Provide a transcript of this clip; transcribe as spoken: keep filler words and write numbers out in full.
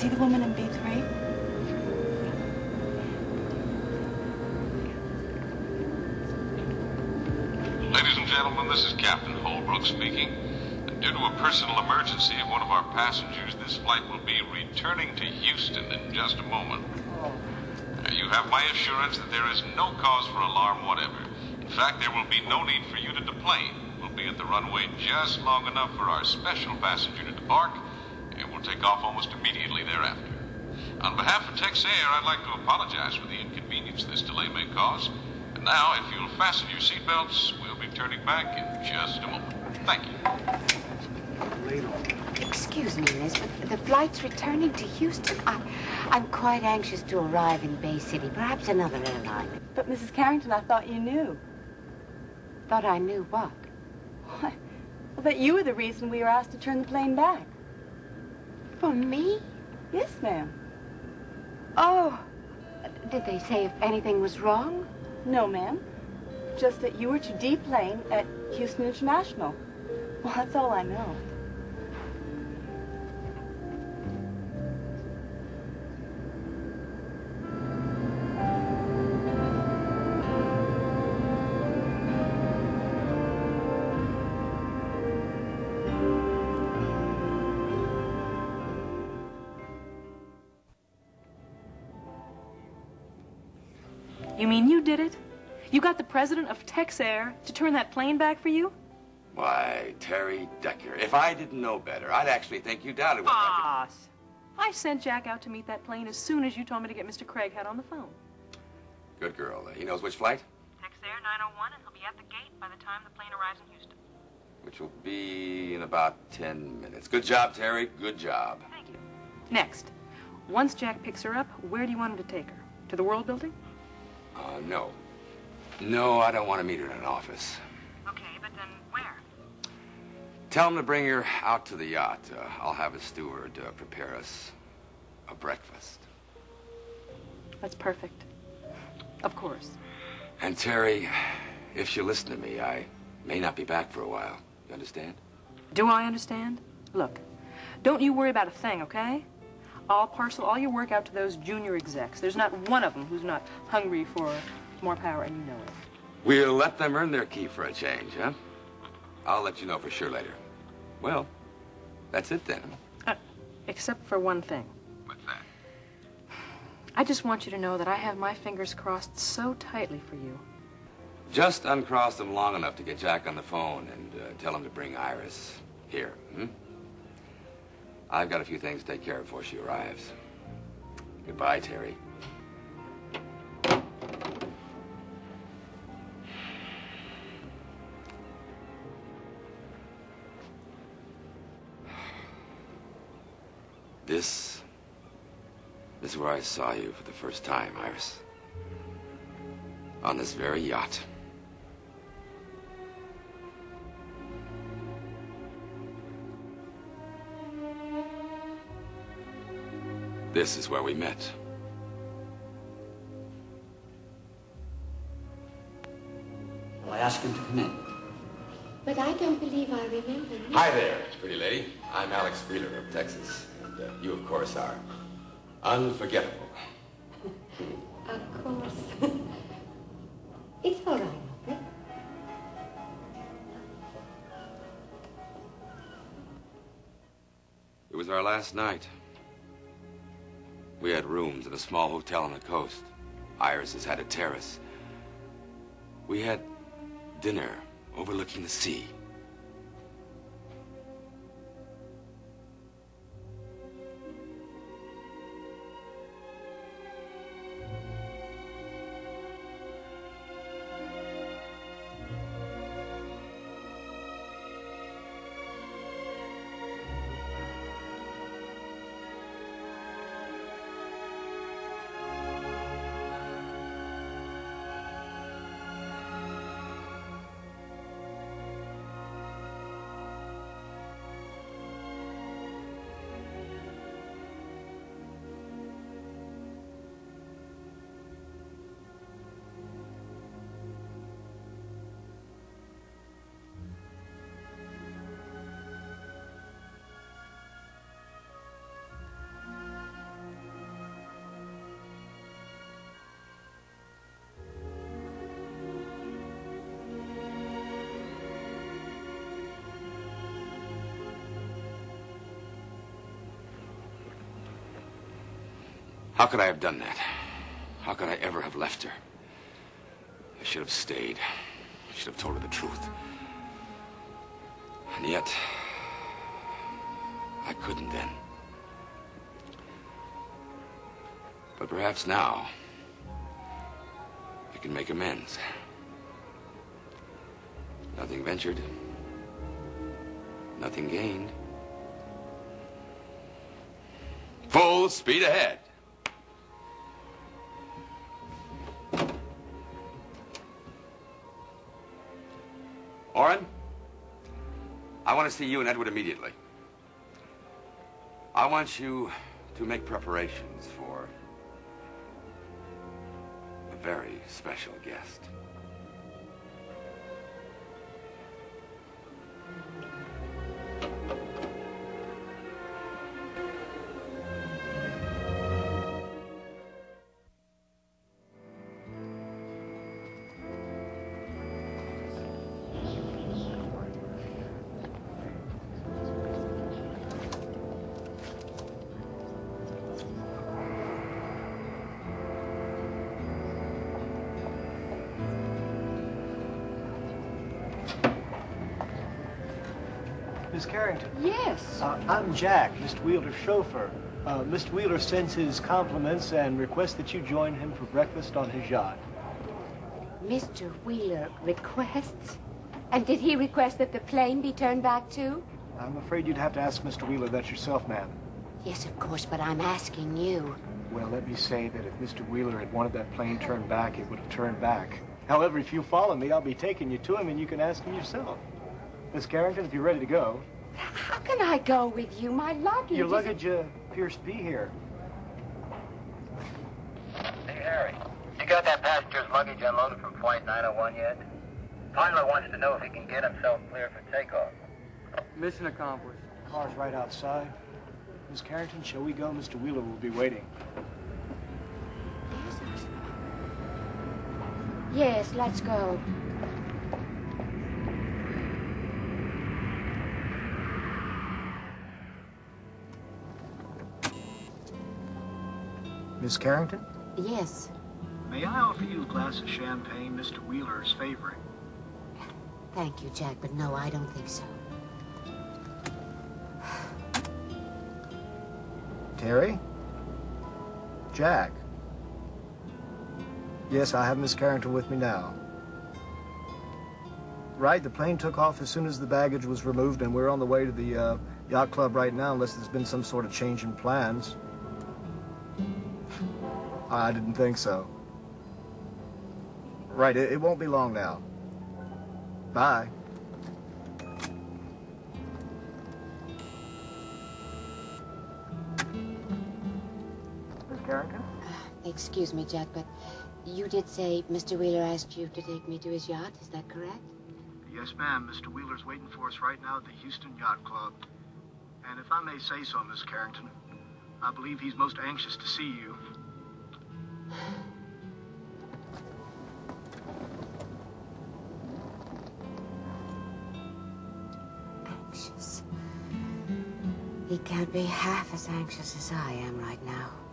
see the woman in B three? Ladies and gentlemen, this is Captain Holbrook speaking. Due to a personal emergency of one of our passengers, this flight will be returning to Houston in just a moment. Uh, you have my assurance that there is no cause for alarm whatever. In fact, there will be no need for you to deplane. We'll be at the runway just long enough for our special passenger to debark, and we'll take off almost immediately thereafter. On behalf of Tex Air, I'd like to apologize for the inconvenience this delay may cause. And now, if you'll fasten your seatbelts, we'll be turning back in just a moment. Thank you. Excuse me, Miss, but the flight's returning to Houston. I, I'm quite anxious to arrive in Bay City. Perhaps another airline. But, Missus Carrington, I thought you knew. Thought I knew what? What? Well, that you were the reason we were asked to turn the plane back. For me? Yes, ma'am. Oh. Did they say if anything was wrong? No, ma'am. Just that you were to deplane at Houston International. Well, that's all I know. You mean you did it? You got the president of Tex Air to turn that plane back for you? Why, Terry Decker, if I didn't know better, I'd actually think you doubted what I Boss. I sent Jack out to meet that plane as soon as you told me to get Mister Craighead on the phone. Good girl. He knows which flight? Tex Air nine oh one, and he'll be at the gate by the time the plane arrives in Houston. Which will be in about ten minutes. Good job, Terry. Good job. Thank you. Next, once Jack picks her up, where do you want him to take her? To the World Building? Uh, no. No, I don't want to meet her in an office. Okay, but then where? Tell him to bring her out to the yacht. Uh, I'll have a steward uh, prepare us a breakfast. That's perfect. Of course. And Terry, if she'll listen to me, I may not be back for a while. You understand? Do I understand? Look, don't you worry about a thing, okay? I'll parcel all your work out to those junior execs. There's not one of them who's not hungry for more power, and you know it. We'll let them earn their keep for a change, huh? I'll let you know for sure later. Well, that's it then. Uh, except for one thing. What's that? I just want you to know that I have my fingers crossed so tightly for you. Just uncross them long enough to get Jack on the phone and uh, tell him to bring Iris here, hmm? I've got a few things to take care of before she arrives. Goodbye, Terry. This, this is where I saw you for the first time, Iris. On this very yacht. This is where we met. Well, I ask him to come in. But I don't believe I remember you. Hi there, pretty lady. I'm Alex Wheeler of Texas. And uh, you, of course, are unforgettable. Of course. It's all right, Robert. It was our last night. We had rooms at a small hotel on the coast. Iris has had a terrace. We had dinner overlooking the sea. How could I have done that? How could I ever have left her? I should have stayed. I should have told her the truth. And yet, I couldn't then. But perhaps now, I can make amends. Nothing ventured, nothing gained. Full speed ahead. Orrin, I want to see you and Edward immediately. I want you to make preparations for a very special guest. Miss Carrington. Yes. Uh, I'm Jack, Mister Wheeler's chauffeur. Uh, Mister Wheeler sends his compliments and requests that you join him for breakfast on his yacht. Mister Wheeler requests? And did he request that the plane be turned back too? I'm afraid you'd have to ask Mister Wheeler that yourself, ma'am. Yes, of course, but I'm asking you. Well, let me say that if Mister Wheeler had wanted that plane turned back, it would have turned back. However, if you follow me, I'll be taking you to him and you can ask him yourself. Miss Carrington, if you're ready to go. How can I go with you? My luggage. Your luggage uh, appears to be here. Hey, Harry, you got that passenger's luggage unloaded from flight nine oh one yet? Pilot wants to know if he can get himself cleared for takeoff. Mission accomplished. Car's right outside. Miss Carrington, shall we go? Mister Wheeler will be waiting. Yes, let's go. Miss Carrington? Yes. May I offer you a glass of champagne, Mister Wheeler's favorite? Thank you, Jack, but no, I don't think so. Terry? Jack? Yes, I have Miss Carrington with me now. Right, the plane took off as soon as the baggage was removed, and we're on the way to the uh, yacht club right now, unless there's been some sort of change in plans. I didn't think so. Right, it, it won't be long now. Bye. Miss Carrington? Uh, excuse me, Jack, but you did say Mister Wheeler asked you to take me to his yacht. Is that correct? Yes, ma'am. Mister Wheeler's waiting for us right now at the Houston Yacht Club. And if I may say so, Miss Carrington, I believe he's most anxious to see you. Anxious. He can't be half as anxious as I am right now.